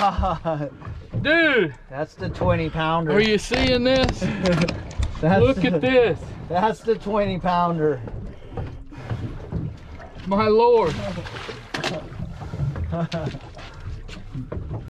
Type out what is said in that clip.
God. Dude. That's the 20-pounder. Are you seeing this? Look at this. That's the 20-pounder. My Lord.